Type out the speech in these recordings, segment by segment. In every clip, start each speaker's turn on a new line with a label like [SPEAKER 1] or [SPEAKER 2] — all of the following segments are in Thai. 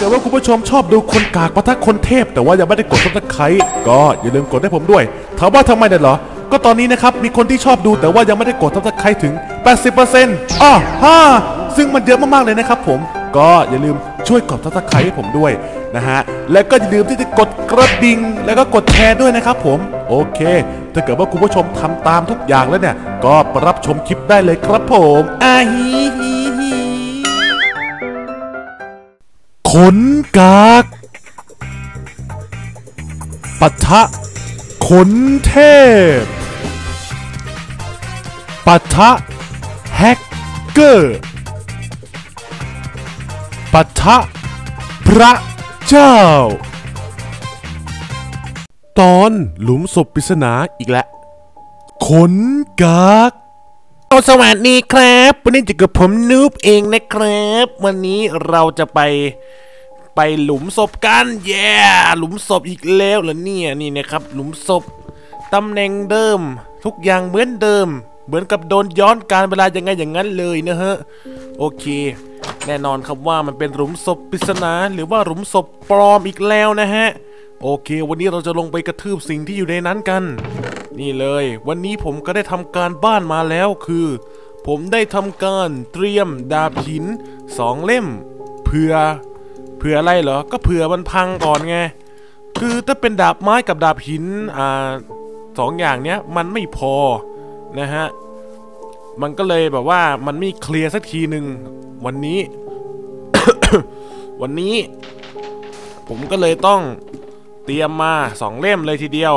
[SPEAKER 1] กิดว่าคุณผู้ชมชอบดูคนกากปะทะคนเทพแต่ว่ายังไม่ได้กดซับสไครต์ก็อย่าลืมกดให้ผมด้วยถามว่าทำไมเนี่ยเหรอก็ตอนนี้นะครับมีคนที่ชอบดูแต่ว่ายังไม่ได้กดซับสไครต์ถึง 80% ซึ่งมันเยอะมากๆเลยนะครับผมก็อย่าลืมช่วยกดซับสไครต์ให้ผมด้วยนะฮะและก็อย่าลืมที่จะกดกระดิ่งแล้วก็กดแชร์ด้วยนะครับผมโอเคถ้าเกิดว่าคุณผู้ชมทำตามทุกอย่างแล้วเนี่ยก็รับชมคลิปได้เลยครับผมขนกากปะทะขนเทพปะทะแฮกเกอร์ปะทะพระเจ้าตอนหลุมศพปริศนาอีกแล้วขนกากสวัสดีครับวันนี้จะกับผมนูบเองนะครับวันนี้เราจะไปหลุมศพกันหลุมศพอีกแล้วเหรอเนี่ยนี่นะครับหลุมศพตำแหน่งเดิมทุกอย่างเหมือนเดิมเหมือนกับโดนย้อนการเวลายังไงอย่างนั้นเลยนะฮะโอเคแน่นอนครับว่ามันเป็นหลุมศพปริศนาหรือว่าหลุมศพปลอมอีกแล้วนะฮะโอเควันนี้เราจะลงไปกระทืบสิ่งที่อยู่ในนั้นกันนี่เลยวันนี้ผมก็ได้ทำการบ้านมาแล้วคือผมได้ทำการเตรียมดาบหิน2 เล่มเผื่ออะไรเหรอก็เผื่อมันพังก่อนไงคือถ้าเป็นดาบไม้กับดาบหิน2 อย่างเนี้ยมันไม่พอนะฮะมันก็เลยแบบว่ามันไม่เคลียร์สักทีหนึ่งวันนี้ วันนี้ผมก็เลยต้องเตรียมมา2 เล่มเลยทีเดียว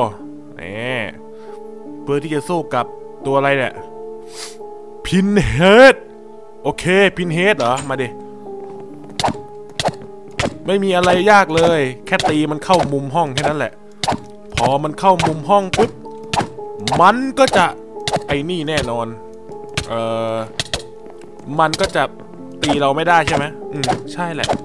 [SPEAKER 1] เพื่อที่จะสู้กับตัวอะไรเนี่ยพินเฮดโอเคพินเฮดเหรอมาดิไม่มีอะไรยากเลยแค่ตีมันเข้ามุมห้องแค่นั้นแหละพอมันเข้ามุมห้องปุ๊บมันก็จะไอ้นี่แน่นอนมันก็จะตีเราไม่ได้ใช่ไหมใช่แหละ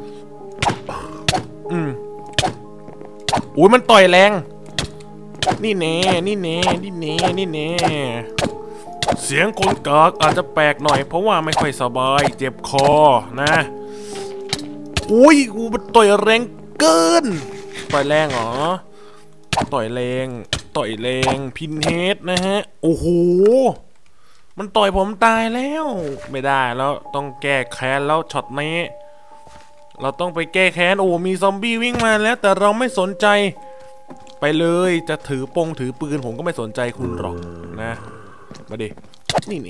[SPEAKER 1] อุ้ยมันต่อยแรงนี่เน่เสียงคนกากอาจจะแปลกหน่อยเพราะว่าไม่ค่อยสบายเจ็บคอนะอุ้ยกูมันต่อยแรงเกินต่อยแรงเหรอต่อยแรงพินเฮดนะฮะโอ้โหมันต่อยผมตายแล้วไม่ได้แล้วต้องแก้แค้นแล้วช็อตนี้เราต้องไปแก้แค้นโอ้มีซอมบี้วิ่งมาแล้วแต่เราไม่สนใจไปเลยจะถือปืนผมก็ไม่สนใจคุณหรอกนะมาดินี่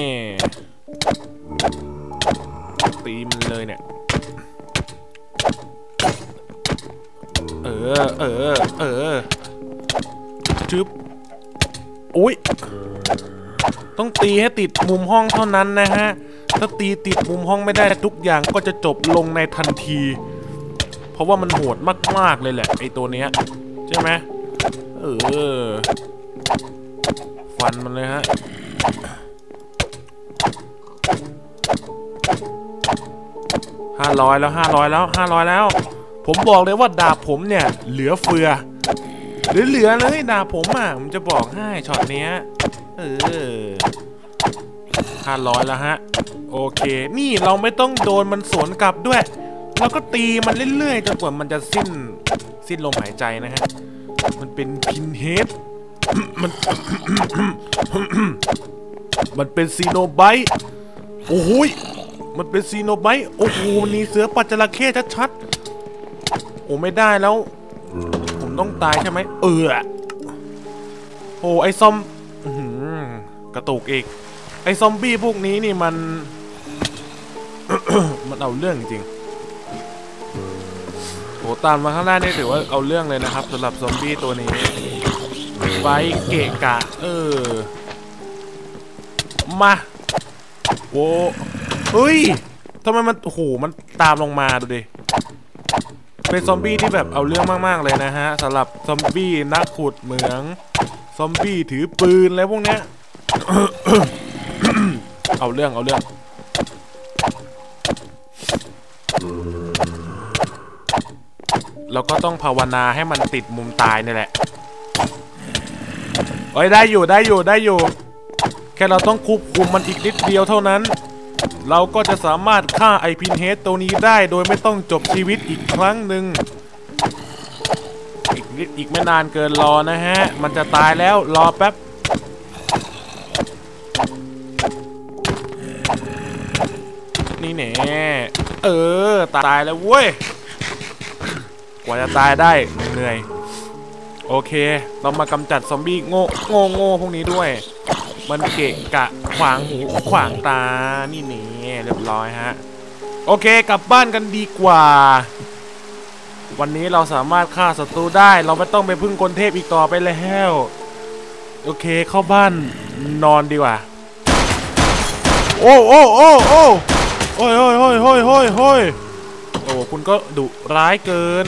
[SPEAKER 1] ตีมันเลยเนี่ยจึ๊บอุ้ยต้องตีให้ติดมุมห้องเท่านั้นนะฮะถ้าตีติดมุมห้องไม่ได้ทุกอย่างก็จะจบลงในทันทีเพราะว่ามันโหดมากๆเลยแหละไอตัวเนี้ยใช่ไหมฟันมันเลยฮะ500แล้วผมบอกเลยว่าดาบผมเนี่ยเหลือเฟือเหลือเลยดาบผมผมจะบอกให้ช็อตเนี้ย500แล้วฮะโอเคนี่เราไม่ต้องโดนมันสวนกลับด้วยเราก็ตีมันเรื่อยๆจนกว่ามันจะสิ้นลมหายใจนะฮะมันเป็นพินเฮดมันเป็นซีโนไบต์โอ้โหมันเป็นซีโนไบต์โอ้โหนี่เสือปัจจระเข้ชัดๆโอ้ไม่ได้แล้วผมต้องตายใช่ไหมโอ้ไอซอมกระตุกอีกไอซอมบี้พวกนี้นี่มัน มันเอาเรื่องจริงโหตามมาข้างล่างนี่ถือว่าเอาเรื่องเลยนะครับสำหรับซอมบี้ตัวนี้ไว้เกะกะมาโว้เฮ้ยทำไมมันโอ้โหมันตามลงมาดูดิเป็นซอมบี้ที่แบบเอาเรื่องมากๆเลยนะฮะสำหรับซอมบี้นักขุดเหมืองซอมบี้ถือปืนอะไรพวกเนี้ย เอาเรื่องเราก็ต้องภาวนาให้มันติดมุมตายนี่แหละได้อยู่แค่เราต้องควบคุมมันอีกนิดเดียวเท่านั้นเราก็จะสามารถฆ่าไอพินเฮดตัวนี้ได้โดยไม่ต้องจบชีวิตอีกครั้งหนึ่งอีกไม่นานเกินรอนะฮะมันจะตายแล้วรอแป๊บนี่แน่ตายแล้วเว้ยกว่าจะตายได้เหนื่อยโอเคเรามากำจัดซอมบี้โง่พวกนี้ด้วยมันเกะกะขวางหูขวางตานี่แน่เรียบร้อยฮะโอเคกลับบ้านกันดีกว่าวันนี้เราสามารถฆ่าศัตรูได้เราไม่ต้องไปพึ่งกลเทพอีกต่อไปแล้วโอเคเข้าบ้านนอนดีกว่าโอ้คุณก็ดุร้ายเกิน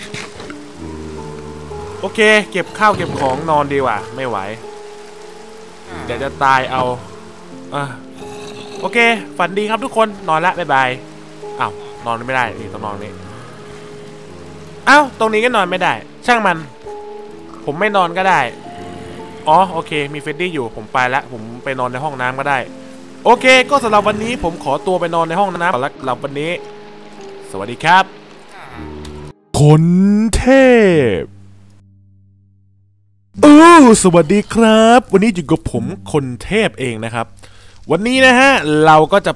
[SPEAKER 1] โอเคเก็บข้าวเก็บของนอนดีกว่าไม่ไหวเดี๋ยวจะตายเอาโอเคฝันดีครับทุกคนนอนละบ๊ายบายอ้าวนอนไม่ได้นี่ต้องนอนนี่อ้าวตรงนี้ก็นอนไม่ได้ช่างมันผมไม่นอนก็ได้อ๋อโอเคมีเฟรดดี้อยู่ผมไปละผมไปนอนในห้องน้ำก็ได้โอเคก็สำหรับวันนี้ผมขอตัวไปนอนในห้องน้ำก่อนละสำหรับวันนี้สวัสดีครับคนเทพสวัสดีครับวันนี้อยู่กับผมคนเทพเองนะครับวันนี้นะฮะเราก็จะ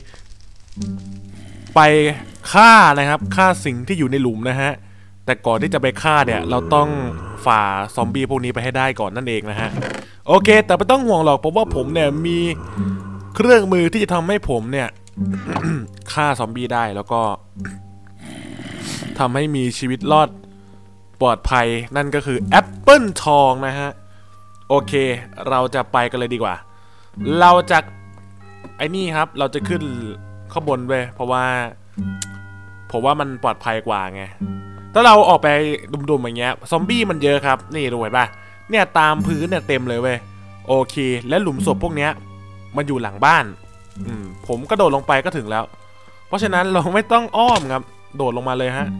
[SPEAKER 1] ไปฆ่านะครับฆ่าสิ่งที่อยู่ในหลุมนะฮะแต่ก่อนที่จะไปฆ่าเนี่ยเราต้องฝ่าซอมบี้พวกนี้ไปให้ได้ก่อนนั่นเองนะฮะโอเคแต่ไม่ต้องห่วงหรอกเพราะว่าผมเนี่ยมีเครื่องมือที่จะทำให้ผมเนี่ย ฆ่าซอมบี้ได้แล้วก็ทำให้มีชีวิตรอดปลอดภัยนั่นก็คือแอปเปิลทองนะฮะโอเคเราจะไปกันเลยดีกว่าเราจะไอ้นี่ครับเราจะขึ้นข้างบนเว้ยเพราะว่าผมว่ามันปลอดภัยกว่าไงถ้าเราออกไปดุมๆอย่างเงี้ยซอมบี้มันเยอะครับนี่ดูเห็นป่ะเนี่ยตามพื้นเนี่ยเต็มเลยเว้ยโอเคและหลุมศพพวกเนี้ยมันอยู่หลังบ้านผมกระโดดลงไปก็ถึงแล้วเพราะฉะนั้นเราไม่ต้องอ้อมครับโดดลงมาเลยฮะ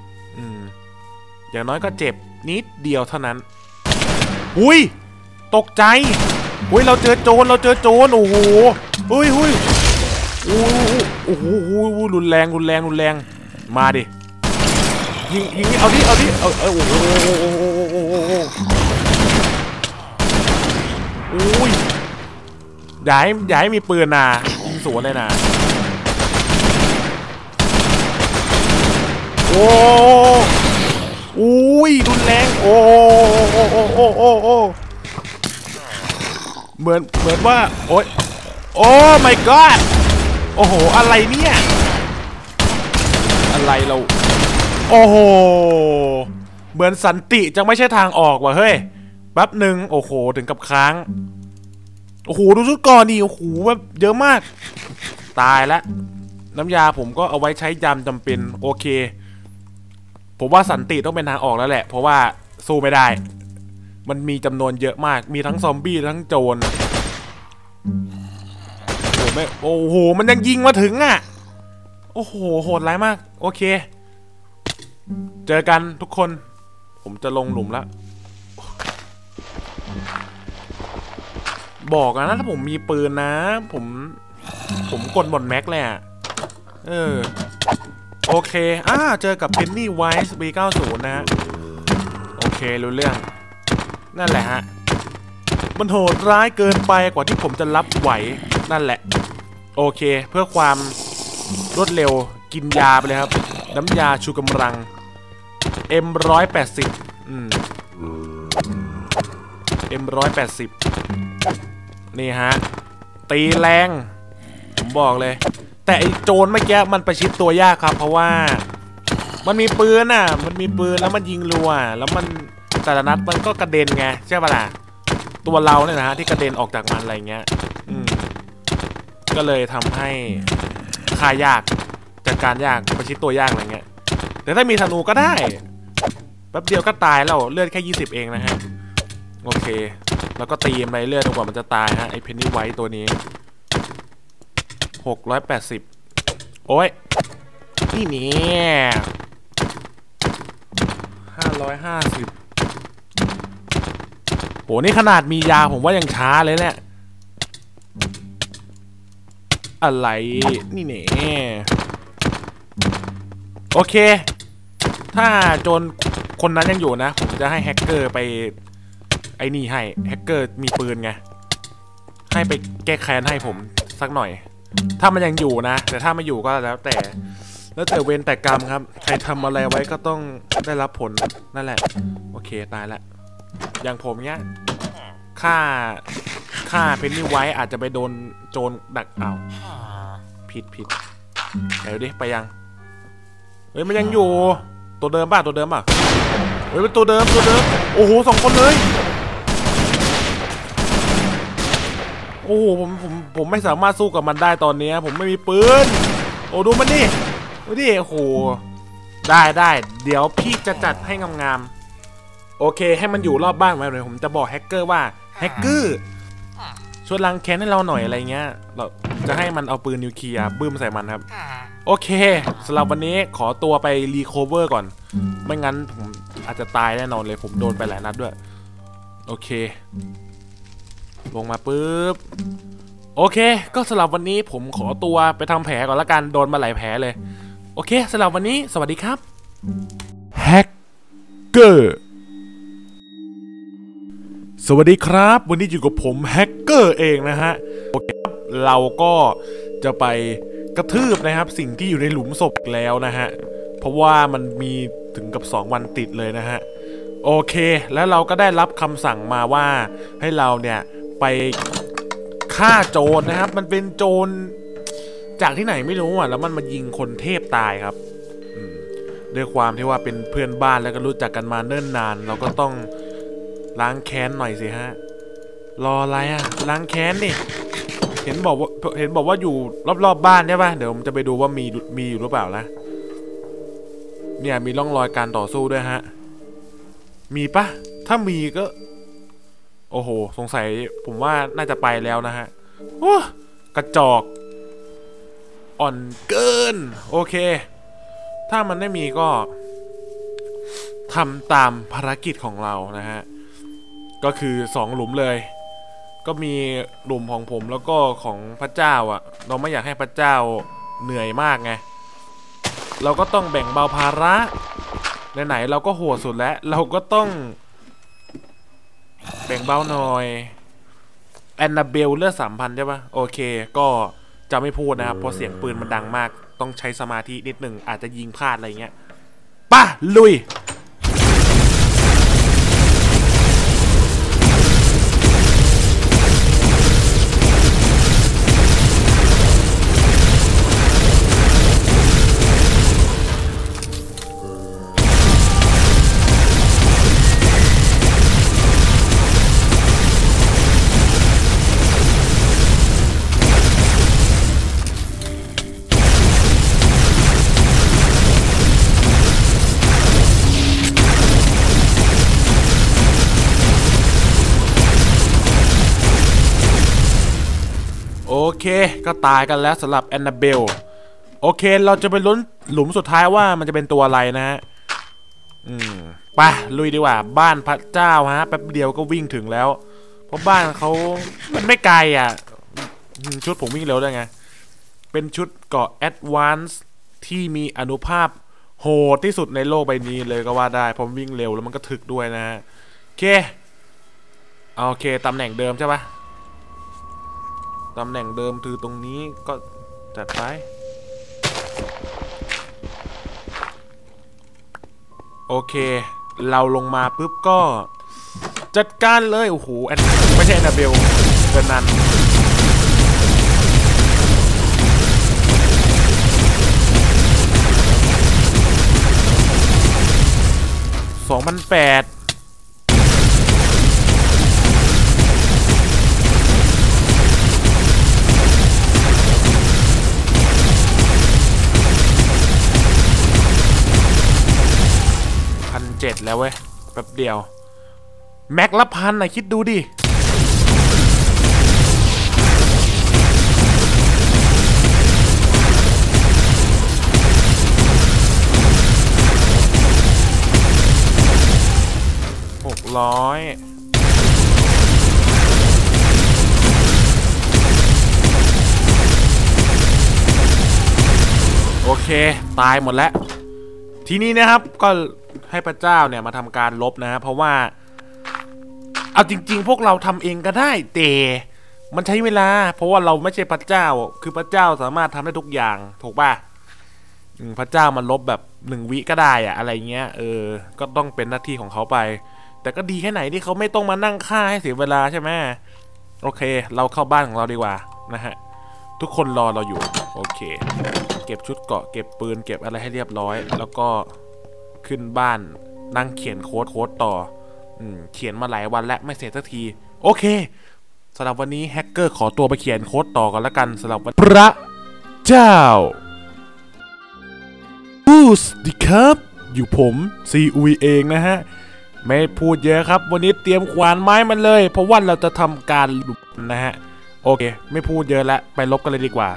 [SPEAKER 1] อย่างน้อยก็เจ็บนิดเดียวเท่านั้นอุ้ยตกใจอุ้ยเราเจอโจรโอ้โหอุ้ยโอ้โหรุนแรงมาดิยิงเอาดิโอ้โหอุ้ยอย่าให้มีปืนนะยิงสวนเลยนะโอ้อุ้ยรุนแรงโอ้เหมือนว่าโอ้ my god โอ้โหอะไรเนี่ยอะไรเราโอ้โหเหมือนสันติจะไม่ใช่ทางออกว่ะเฮ้ยแป๊บหนึ่งโอ้โหถึงกับค้างโอ้โหดูชุดก่อนดิโอ้โหแบบเยอะมากตายแล้วน้ำยาผมก็เอาไว้ใช้ยามจำเป็นโอเคผมว่าสันติต้องเป็นทางออกแล้วแหละเพราะว่าสู้ไม่ได้มันมีจำนวนเยอะมากมีทั้งซอมบี้ทั้งโจรโอ้โหมันยังยิงมาถึงอ่ะโอ้โหโหดร้ายมากโอเคเจอกันทุกคนผมจะลงหลุมแล้วบอกนะถ้าผมมีปืนนะผมกดหมดแม็กเลยอ่ะโอเคเจอกับเพนนี่ไวส์ B90 นะฮะโอเครู้เรื่องนั่นแหละฮะมันโหดร้ายเกินไปกว่าที่ผมจะรับไหวนั่นแหละโอเคเพื่อความรวดเร็วกินยาไปเลยครับน้ำยาชูกำลัง M180 M180 นี่ฮะตีแรงผมบอกเลยแต่ไอ้โจรเมื่อกี้มันประชิดตัวยากครับเพราะว่ามันมีปืนแล้วมันยิงรัวแล้วมันแต่ละนัดมันก็กระเด็นไงใช่ปะล่ะตัวเราเนี่ยนะฮะที่กระเด็นออกจากมันอะไรเงี้ยก็เลยทำให้ฆ่ายากจัดการยากประชิดตัวยากอะไรเงี้ยแต่ถ้ามีธนูก็ได้แป๊บเดียวก็ตายแล้วเลือดแค่20เองนะฮะโอเคแล้วก็ตีไปเรื่อยจนกว่ามันจะตายฮะไอ้เพนนี่ไวท์ตัวนี้680โอ้ยนี่เนี่ย550โหนี่ขนาดมียาผมว่ายังช้าเลยเนี่ยอะไรนี่เนี่ยโอเคถ้าโจรคนนั้นยังอยู่นะผมจะให้แฮกเกอร์ไปไอ้นี่ให้แฮกเกอร์มีปืนไงให้ไปแก้แค้นให้ผมสักหน่อยถ้ามันยังอยู่นะแต่ถ้าไม่อยู่ก็แล้วแต่เวรแต่กรรมครับใครทำอะไรไว้ก็ต้องได้รับผลนั่นแหละโอเคตายละอย่างผมเนี้ยฆ่าเพนนี่ไว้อาจจะไปโดนโจรดักเอาผิดไหนดูดิไปยังเฮ้ยมันยังอยู่ตัวเดิมป่ะเฮ้ยเป็นตัวเดิมโอ้โห2 คนเลยโอ้โหผมไม่สามารถสู้กับมันได้ตอนนี้ผมไม่มีปืนโอ้ดูมันดิโอ้โหได้เดี๋ยวพี่จะจัดให้งามๆโอเคให้มันอยู่รอบบ้านไว้เลยผมจะบอกแฮกเกอร์ว่าแฮกเกอร์ช่วยล้างแค้นให้เราหน่อยอะไรเงี้ยเราจะให้มันเอาปืนนิวเคลียร์บึ้มใส่มันครับโอเคสำหรับวันนี้ขอตัวไปรีโคเวอร์ก่อนไม่งั้นผมอาจจะตายแน่นอนเลยผมโดนไปหลายนัดด้วยโอเคลงมาปุ๊บโอเคก็สำหรับวันนี้ผมขอตัวไปทำแผลก่อนละกันโดนมาหลายแผลเลยโอเคสำหรับวันนี้สวัสดีครับแฮกเกอร์สวัสดีครับวันนี้อยู่กับผมแฮกเกอร์เองนะฮะโอเคเราก็จะไปกระทืบนะครับสิ่งที่อยู่ในหลุมศพแล้วนะฮะเพราะว่ามันมีถึงกับ2 วันติดเลยนะฮะโอเคแล้วเราก็ได้รับคำสั่งมาว่าให้เราเนี่ยไปฆ่าโจรนะครับมันเป็นโจรจากที่ไหนไม่รู้อ่ะแล้วมันมายิงคนเทพตายครับด้วยความที่ว่าเป็นเพื่อนบ้านแล้วก็รู้จักกันมาเนิ่นนานเราก็ต้องล้างแค้นหน่อยสิฮะรออะไรอ่ะล้างแค้นดิเห็นบอกว่าอยู่รอบๆบ้านใช่ป่ะเดี๋ยวผมจะไปดูว่ามีอยู่หรือเปล่านะเนี่ยมีร่องรอยการต่อสู้ด้วยฮะมีปะถ้ามีก็โอ้โหสงสัยผมว่าน่าจะไปแล้วนะฮะโอ้กระจอกอ่อนเกินโอเคถ้ามันไม่มีก็ทำตามภารกิจของเรานะฮะก็คือ2 หลุมเลยก็มีหลุมของผมแล้วก็ของพระเจ้าอ่ะเราไม่อยากให้พระเจ้าเหนื่อยมากไงเราก็ต้องแบ่งเบาภาระไหนๆเราก็โหดสุดแล้วเราก็ต้องแบ่งเบาหน่อยแอนนาเบลเลือด3,000ใช่ปะโอเคก็จะไม่พูดนะครับเพราะเสียงปืนมันดังมากต้องใช้สมาธินิดหนึ่งอาจจะยิงพลาดอะไรเงี้ยป่ะลุยโอเคก็ตายกันแล้วสำหรับแอนนาเบลโอเคเราจะไปลุ้นหลุมสุดท้ายว่ามันจะเป็นตัวอะไรนะฮะไปลุยดีกว่าบ้านพระเจ้าฮะแป๊บเดียวก็วิ่งถึงแล้วเพราะบ้านเขามันไม่ไกลอ่ะชุดผมวิ่งเร็วได้ไงเป็นชุดเกราะแอดวานซ์ที่มีอนุภาพโหดที่สุดในโลกใบนี้เลยก็ว่าได้ผมวิ่งเร็วแล้วมันก็ถึกด้วยนะฮะโอเคตำแหน่งเดิมใช่ปะตำแหน่งเดิมคือตรงนี้ก็จัดไปโอเคเราลงมาปุ๊บก็จัดการเลยโอ้โหไม่ใช่แอนนาเบลเดินนัน2008แล้วเว้ยแป๊บเดียวแม็กละ1,000นะคิดดูดิ600 โอเคตายหมดแล้วทีนี้นะครับก็ให้พระเจ้าเนี่ยมาทำการลบนะเพราะว่าเอาจริงๆพวกเราทำเองก็ได้แต่มันใช้เวลาเพราะว่าเราไม่ใช่พระเจ้าคือพระเจ้าสามารถทำได้ทุกอย่างถูกป่ะพระเจ้ามันลบแบบ1 วิก็ได้อะอะไรเงี้ยก็ต้องเป็นหน้าที่ของเขาไปแต่ก็ดีแค่ไหนที่เขาไม่ต้องมานั่งฆ่าให้เสียเวลาใช่ไหมโอเคเราเข้าบ้านของเราดีกว่านะฮะทุกคนรอเราอยู่โอเคเก็บชุดเกราะเก็บปืนเก็บอะไรให้เรียบร้อยแล้วก็ขึ้นบ้านนั่งเขียนโค้ดต่อเขียนมาหลายวันแล้วไม่เสร็จสักทีโอเคสำหรับวันนี้แฮกเกอร์ขอตัวไปเขียนโค้ดต่อกันแล้วกันสำหรับวันพระเจ้าสวัสดีครับอยู่ผมซีอุยเองนะฮะไม่พูดเยอะครับวันนี้เตรียมขวานไม้มันเลยเพราะว่าเราจะทำการลบนะฮะโอเคไม่พูดเยอะแล้วไปลบกันเลยดีกว่า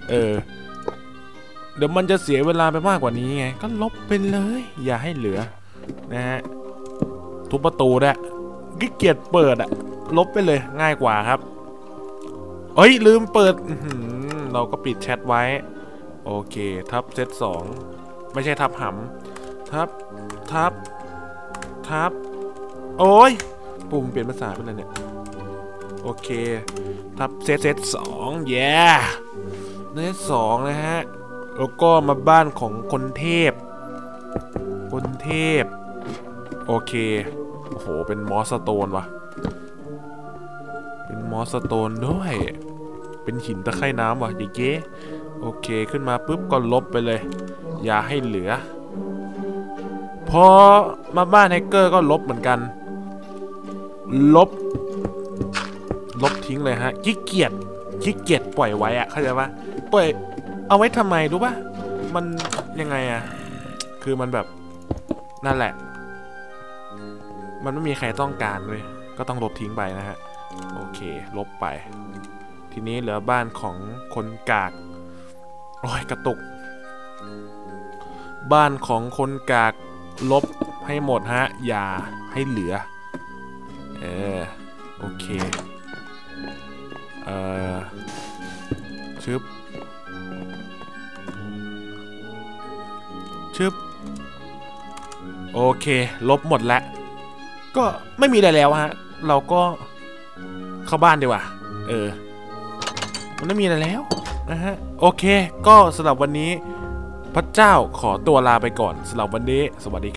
[SPEAKER 1] เดี๋ยวมันจะเสียเวลาไปมากกว่านี้ไงก็ลบไปเลยอย่าให้เหลือนะฮะทุบประตูด้วยขี้เกียจเปิดอะลบไปเลยง่ายกว่าครับเอ้ยลืมเปิดเราก็ปิดแชทไว้โอเคทับเซต2ไม่ใช่ทับหำทับโอ้ยปุ่มเปลี่ยนภาษาเป็นอะไรเนี่ยโอเคทับเซต2เย้เซต2นะฮะแล้วก็มาบ้านของคนเทพโอเคโอ้โหเป็นมอสโตนวะเป็นมอสโตนด้วยเป็นหินตะไคร่น้ำวะเย้โอเคขึ้นมาปุ๊บก็ลบไปเลยอย่าให้เหลือพอมาบ้านแฮกเกอร์ก็ลบเหมือนกันลบทิ้งเลยฮะขี้เกียจปล่อยไว้อะเข้าใจปะปล่อยเอาไว้ทำไมรู้ปะมันยังไงอะคือมันแบบนั่นแหละมันไม่มีใครต้องการเลยก็ต้องลบทิ้งไปนะฮะโอเคลบไปทีนี้เหลือบ้านของคนกากโอ้ยกระตุกบ้านของคนกากลบให้หมดฮะอย่าให้เหลือโอเคชึบโอเคลบหมดแล้วก็ไม่มีอะไรแล้วฮะเราก็เข้าบ้านดีกว่ามันไม่มีอะไรแล้วนะฮะโอเคก็สำหรับวันนี้พระเจ้าขอตัวลาไปก่อนสำหรับวันนี้สวัสดี